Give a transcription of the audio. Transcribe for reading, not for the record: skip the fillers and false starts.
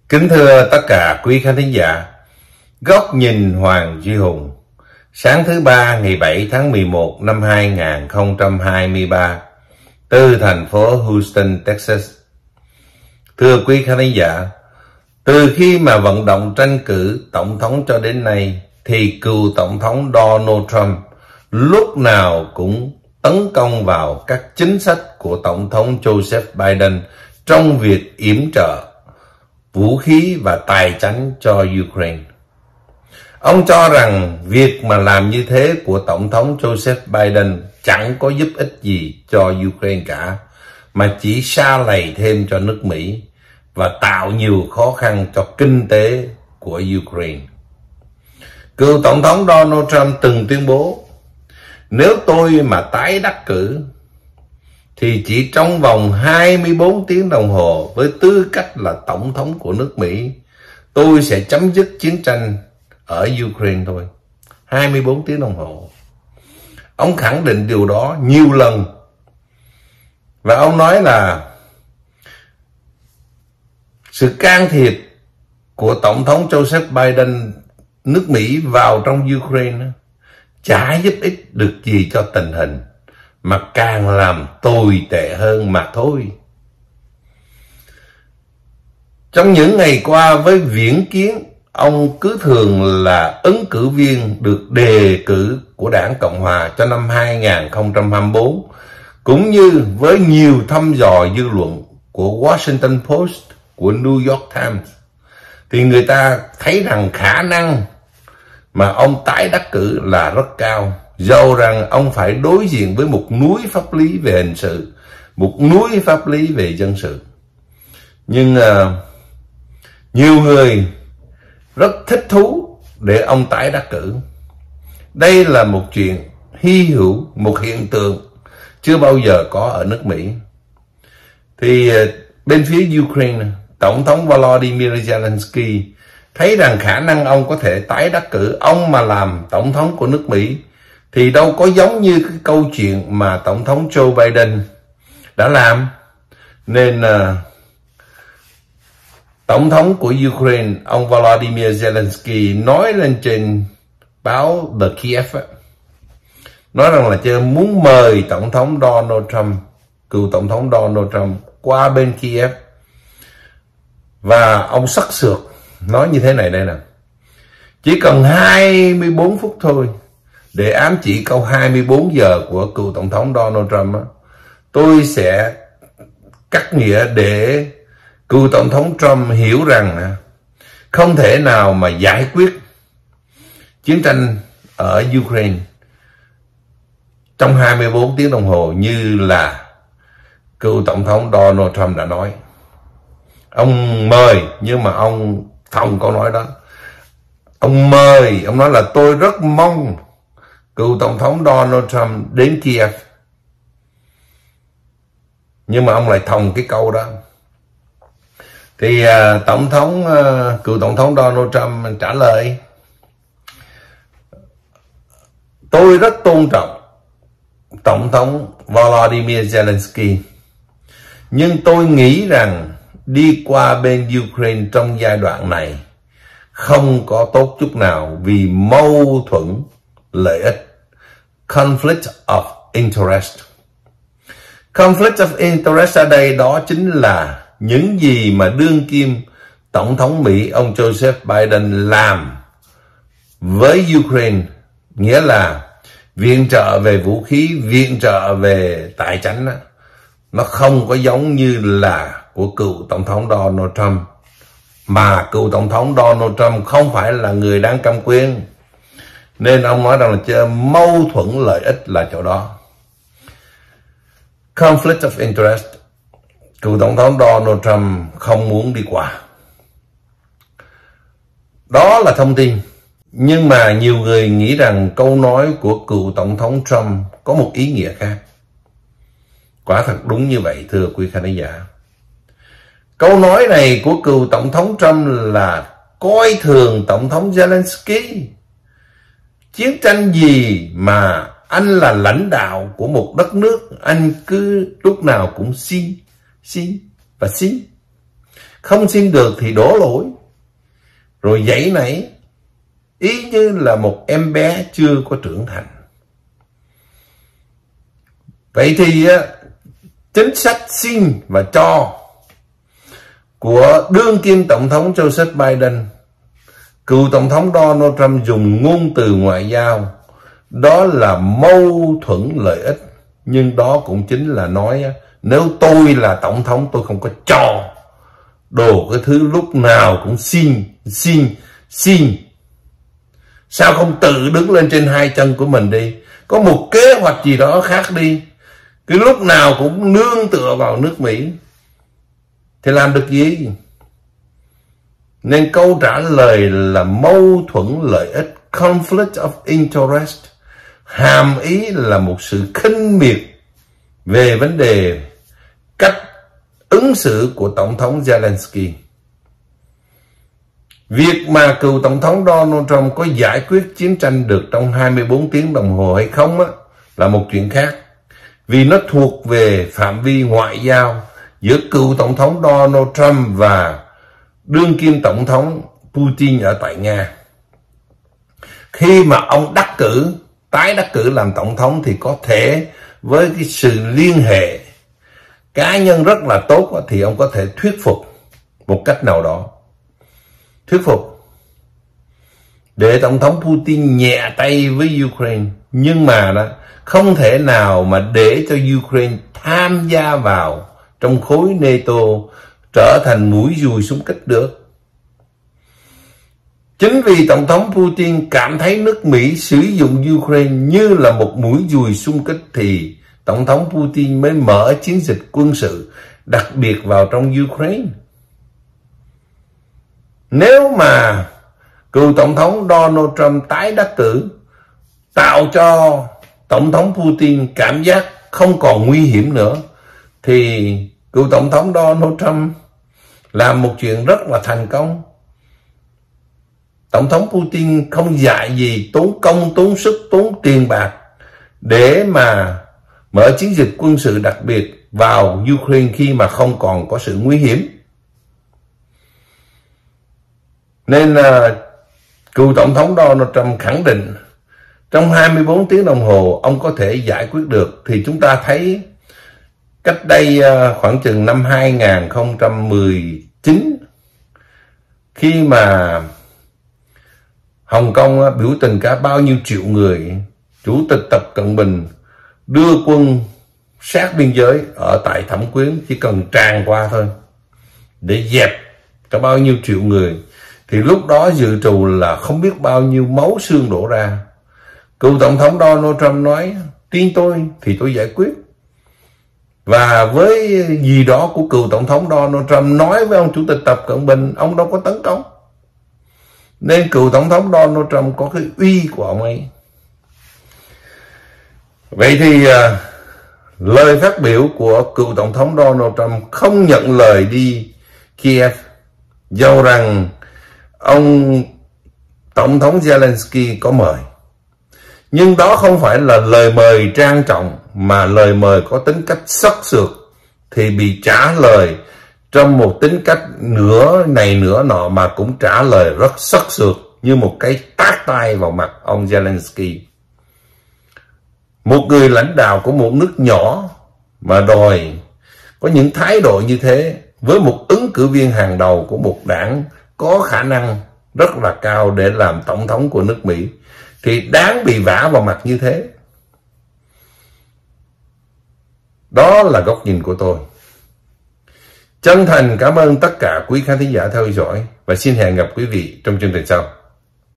Kính thưa tất cả quý khán thính giả, Góc nhìn Hoàng Duy Hùng, sáng thứ Ba ngày 7 tháng 11 năm 2023, từ thành phố Houston, Texas. Thưa quý khán thính giả, từ khi mà vận động tranh cử tổng thống cho đến nay, thì cựu tổng thống Donald Trump lúc nào cũng tấn công vào các chính sách của tổng thống Joseph Biden trong việc yểm trợ vũ khí và tài chánh cho Ukraine. Ông cho rằng việc mà làm như thế của tổng thống Joseph Biden chẳng có giúp ích gì cho Ukraine cả, mà chỉ sa lầy thêm cho nước Mỹ và tạo nhiều khó khăn cho kinh tế của Ukraine. Cựu tổng thống Donald Trump từng tuyên bố, nếu tôi mà tái đắc cử thì chỉ trong vòng 24 tiếng đồng hồ với tư cách là tổng thống của nước Mỹ, tôi sẽ chấm dứt chiến tranh ở Ukraine thôi. 24 tiếng đồng hồ. Ông khẳng định điều đó nhiều lần. Và ông nói là sự can thiệp của tổng thống Joseph Biden nước Mỹ vào trong Ukraine chả giúp ích được gì cho tình hình, mà càng làm tồi tệ hơn mà thôi. Trong những ngày qua, với viễn kiến ông cứ thường là ứng cử viên được đề cử của Đảng Cộng Hòa cho năm 2024, cũng như với nhiều thăm dò dư luận của Washington Post, của New York Times, thì người ta thấy rằng khả năng mà ông tái đắc cử là rất cao, dầu rằng ông phải đối diện với một núi pháp lý về hình sự, một núi pháp lý về dân sự. Nhưng nhiều người rất thích thú để ông tái đắc cử. Đây là một chuyện hy hữu, một hiện tượng chưa bao giờ có ở nước Mỹ. Thì bên phía Ukraine, Tổng thống Volodymyr Zelensky thấy rằng khả năng ông có thể tái đắc cử, ông mà làm tổng thống của nước Mỹ, thì đâu có giống như cái câu chuyện mà Tổng thống Joe Biden đã làm. Nên Tổng thống của Ukraine, ông Volodymyr Zelensky nói lên trên báo The Kiev, nói rằng là chưa muốn mời Tổng thống Donald Trump, cựu Tổng thống Donald Trump qua bên Kiev. Và ông sắc sược nói như thế này đây nè: chỉ cần 24 phút thôi, để ám chỉ câu 24 giờ của cựu Tổng thống Donald Trump, tôi sẽ cắt nghĩa để cựu Tổng thống Trump hiểu rằng không thể nào mà giải quyết chiến tranh ở Ukraine trong 24 tiếng đồng hồ như là cựu Tổng thống Donald Trump đã nói. Ông mời, nhưng mà ông không câu nói đó. Ông mời, ông nói là tôi rất mong cựu Tổng thống Donald Trump đến Kiev. Nhưng mà ông lại thòng cái câu đó. Thì cựu Tổng thống Donald Trump trả lời: tôi rất tôn trọng Tổng thống Volodymyr Zelensky, nhưng tôi nghĩ rằng đi qua bên Ukraine trong giai đoạn này không có tốt chút nào, vì mâu thuẫn lợi ích, conflict of interest. Conflict of interest ở đây đó chính là những gì mà đương kim Tổng thống Mỹ ông Joseph Biden làm với Ukraine, nghĩa là viện trợ về vũ khí, viện trợ về tài chánh, nó không có giống như là của cựu Tổng thống Donald Trump. Mà cựu Tổng thống Donald Trump không phải là người đang cầm quyền, nên ông nói rằng là mâu thuẫn lợi ích là chỗ đó. Conflict of interest, cựu Tổng thống Donald Trump không muốn đi qua. Đó là thông tin. Nhưng mà nhiều người nghĩ rằng câu nói của cựu Tổng thống Trump có một ý nghĩa khác. Quả thật đúng như vậy, thưa quý khán giả. Câu nói này của cựu Tổng thống Trump là coi thường Tổng thống Zelensky. Chiến tranh gì mà anh là lãnh đạo của một đất nước, anh cứ lúc nào cũng xin và xin. không xin được thì đổ lỗi, rồi giãy nảy, ý như là một em bé chưa có trưởng thành. Vậy thì chính sách xin và cho của đương kim Tổng thống Joseph Biden, cựu Tổng thống Donald Trump dùng ngôn từ ngoại giao, đó là mâu thuẫn lợi ích. Nhưng đó cũng chính là nói nếu tôi là Tổng thống tôi không có cho đồ cái thứ lúc nào cũng xin. Sao không tự đứng lên trên hai chân của mình đi, có một kế hoạch gì đó khác đi. Cái lúc nào cũng nương tựa vào nước Mỹ thì làm được gì? Nên câu trả lời là mâu thuẫn lợi ích, conflict of interest, hàm ý là một sự khinh miệt về vấn đề cách ứng xử của Tổng thống Zelensky. Việc mà cựu Tổng thống Donald Trump có giải quyết chiến tranh được trong 24 tiếng đồng hồ hay không là một chuyện khác, vì nó thuộc về phạm vi ngoại giao giữa cựu Tổng thống Donald Trump và đương kim Tổng thống Putin ở tại Nga. Khi mà ông tái đắc cử làm Tổng thống thì có thể với cái sự liên hệ cá nhân rất là tốt thì ông có thể thuyết phục một cách nào đó. Thuyết phục để Tổng thống Putin nhẹ tay với Ukraine. Nhưng mà không thể nào mà để cho Ukraine tham gia vào trong khối NATO, trở thành mũi dùi xung kích được. Chính vì Tổng thống Putin cảm thấy nước Mỹ sử dụng Ukraine như là một mũi dùi xung kích thì Tổng thống Putin mới mở chiến dịch quân sự đặc biệt vào trong Ukraine. Nếu mà cựu Tổng thống Donald Trump tái đắc cử, tạo cho Tổng thống Putin cảm giác không còn nguy hiểm nữa, thì cựu Tổng thống Donald Trump làm một chuyện rất là thành công. Tổng thống Putin không dại gì tốn công, tốn sức, tốn tiền bạc để mà mở chiến dịch quân sự đặc biệt vào Ukraine khi mà không còn có sự nguy hiểm. Nên cựu Tổng thống Donald Trump khẳng định trong 24 tiếng đồng hồ ông có thể giải quyết được. Thì chúng ta thấy cách đây khoảng chừng năm 2019, khi mà Hồng Kông biểu tình cả bao nhiêu triệu người, Chủ tịch Tập Cận Bình đưa quân sát biên giới ở tại Thẩm Quyến, chỉ cần tràn qua thôi để dẹp cả bao nhiêu triệu người, thì lúc đó dự trù là không biết bao nhiêu máu xương đổ ra. Cựu Tổng thống Donald Trump nói tin tôi thì tôi giải quyết. Và với gì đó của cựu Tổng thống Donald Trump nói với ông Chủ tịch Tập Cận Bình, ông đâu có tấn công. Nên cựu Tổng thống Donald Trump có cái uy của ông ấy. Vậy thì lời phát biểu của cựu Tổng thống Donald Trump không nhận lời đi Kiev, dầu rằng ông Tổng thống Zelensky có mời. Nhưng đó không phải là lời mời trang trọng, mà lời mời có tính cách sắc sược, thì bị trả lời trong một tính cách nửa này nửa nọ, mà cũng trả lời rất sắc sược, như một cái tát tay vào mặt ông Zelensky. Một người lãnh đạo của một nước nhỏ mà đòi có những thái độ như thế với một ứng cử viên hàng đầu của một đảng có khả năng rất là cao để làm tổng thống của nước Mỹ, thì đáng bị vả vào mặt như thế. Đó là góc nhìn của tôi. Chân thành cảm ơn tất cả quý khán thính giả theo dõi và xin hẹn gặp quý vị trong chương trình sau.